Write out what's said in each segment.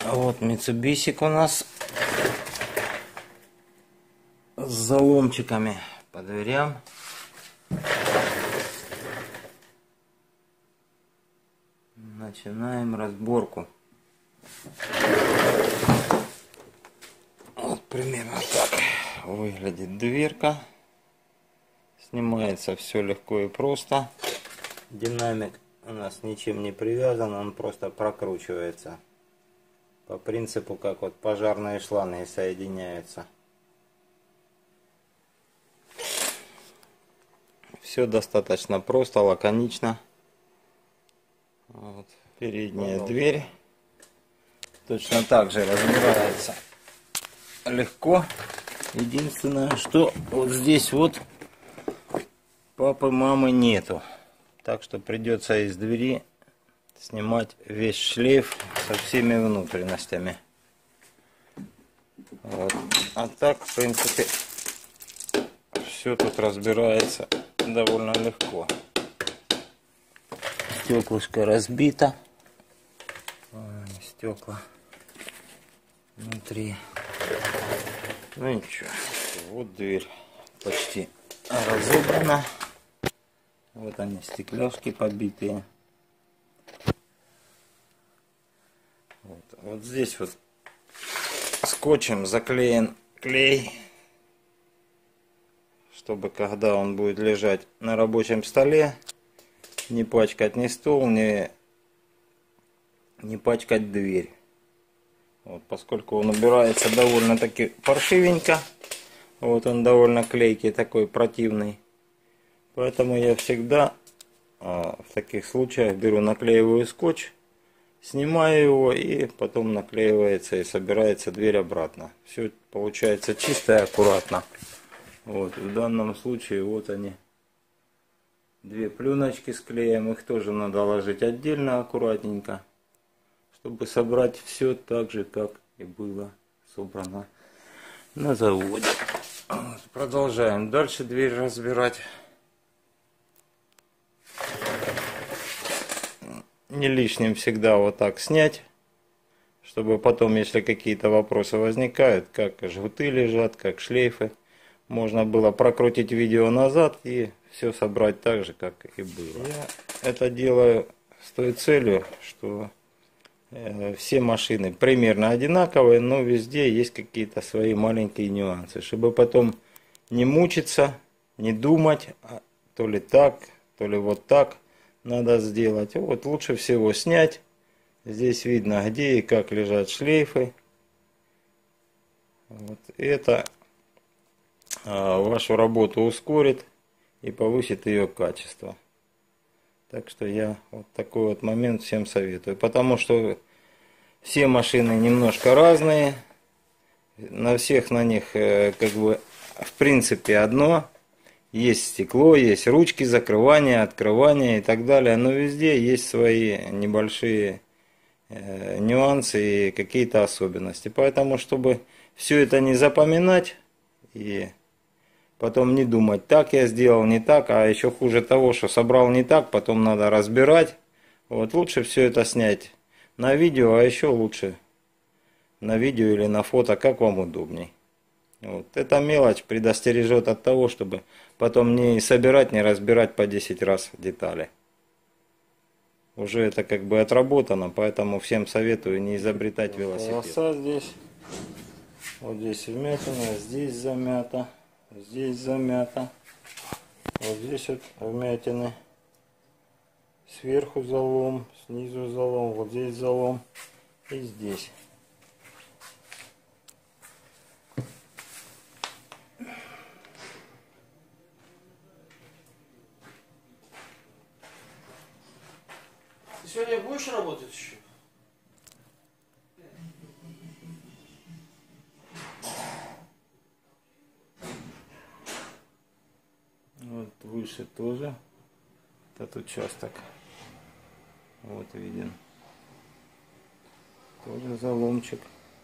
Вот Митсубисик у нас с заломчиками по дверям. Начинаем разборку. Вот примерно так выглядит дверка. Снимается все легко и просто. Динамик у нас ничем не привязан, он просто прокручивается. По принципу, как вот пожарные шланги соединяются. Все достаточно просто, лаконично. Вот, передняя дверь. Точно так же разбирается легко. Единственное, что вот здесь вот папы, мамы нету. Так что придется из двери снимать весь шлейф со всеми внутренностями. Вот. А так, в принципе, все тут разбирается довольно легко. Стеклышко разбито. Стекла внутри. Ну ничего. Вот дверь почти разобрана. Вот они, стекляшки побитые. Вот здесь вот скотчем заклеен клей, чтобы когда он будет лежать на рабочем столе, не пачкать ни стол, не пачкать дверь. Вот, поскольку он убирается довольно-таки паршивенько, вот он довольно клейкий, такой противный, поэтому я всегда в таких случаях беру, наклеиваю скотч, снимаю его, и потом наклеивается и собирается дверь обратно. Все получается чисто и аккуратно. Вот, в данном случае вот они, две пленочки с клеем, их тоже надо ложить отдельно аккуратненько, чтобы собрать все так же, как и было собрано на заводе. Вот, продолжаем дальше дверь разбирать. Не лишним всегда вот так снять, чтобы потом, если какие-то вопросы возникают, как жгуты лежат, как шлейфы, можно было прокрутить видео назад и все собрать так же, как и было. Я это делаю с той целью, что все машины примерно одинаковые, но везде есть какие-то свои маленькие нюансы, чтобы потом не мучиться, не думать, то ли так, то ли вот так надо сделать. Вот лучше всего снять. Здесь видно, где и как лежат шлейфы. Вот это вашу работу ускорит и повысит ее качество. Так что я вот такой вот момент всем советую. Потому что все машины немножко разные. На всех на них как бы в принципе одно. Есть стекло, есть ручки закрывания, открывания и так далее. Но везде есть свои небольшие нюансы и какие-то особенности. Поэтому, чтобы все это не запоминать и потом не думать, так я сделал, не так, а еще хуже того, что собрал не так, потом надо разбирать. Вот лучше все это снять на видео, а еще лучше на видео или на фото, как вам удобней. Вот. Эта мелочь предостережет от того, чтобы потом не собирать, не разбирать по 10 раз детали. Уже это как бы отработано, поэтому всем советую не изобретать велосипед. Полоса здесь, вот здесь вмятина, здесь замята, здесь замята, вот здесь вот вмятины, сверху залом, снизу залом, вот здесь залом и здесь. Сегодня будешь работать еще? Вот выше тоже этот участок. Вот виден. Тоже заломчик.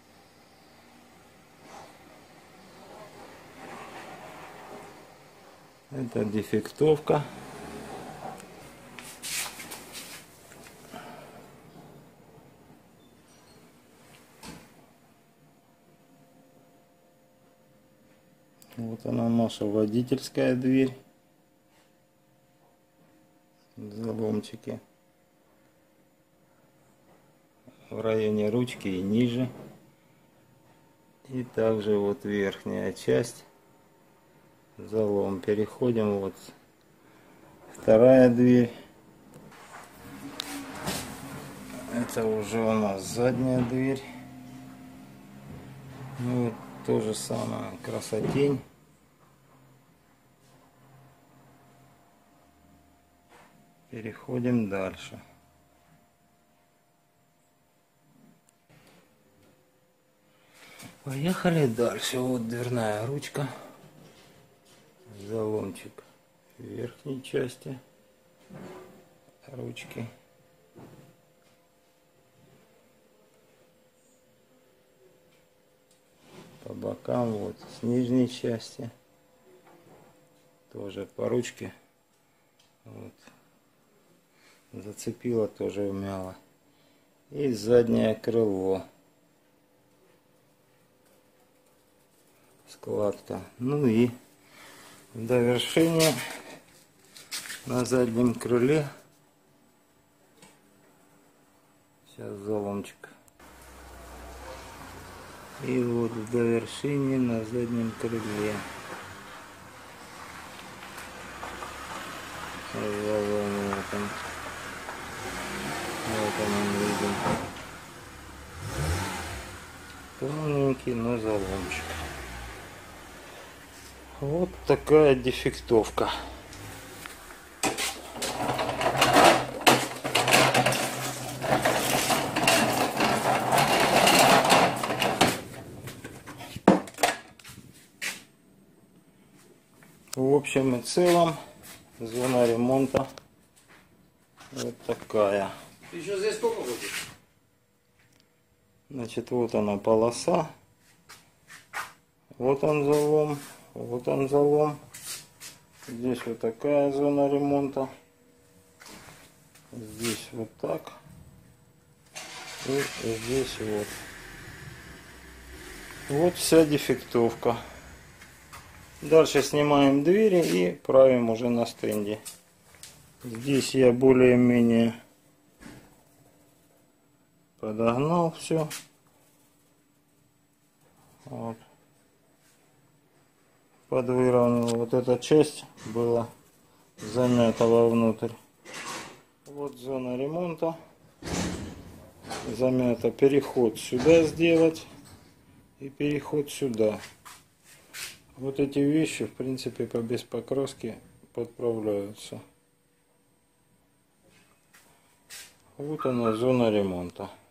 Это дефектовка. Вот она наша водительская дверь. Заломчики в районе ручки и ниже. И также вот верхняя часть. Залом. Переходим вот. Вторая дверь. Это уже у нас задняя дверь. Ну, то же самое. Красотень. Переходим дальше. Поехали дальше. Вот дверная ручка. Заломчик в верхней части ручки. По бокам, вот с нижней части. Тоже по ручке. Вот. Зацепило, тоже умяло. И заднее крыло. Складка. Ну и в довершение на заднем крыле. Сейчас заломчик. И вот в довершение на заднем крыле. Залом вот он. Вот он виден. Тоненький, но заломчик. Вот такая дефектовка. В общем и целом зона ремонта вот такая. Еще здесь сколько будет? Значит, вот она полоса. Вот он залом. Вот он залом. Здесь вот такая зона ремонта. Здесь вот так. И здесь вот. Вот вся дефектовка. Дальше снимаем двери и правим уже на стенде. Здесь я более-менее подогнал все. Вот. Подвыровнял. Вот эта часть была замята вовнутрь. Вот зона ремонта. Замята. Переход сюда сделать. И переход сюда. Вот эти вещи, в принципе, без покраски подправляются. Вот она, зона ремонта.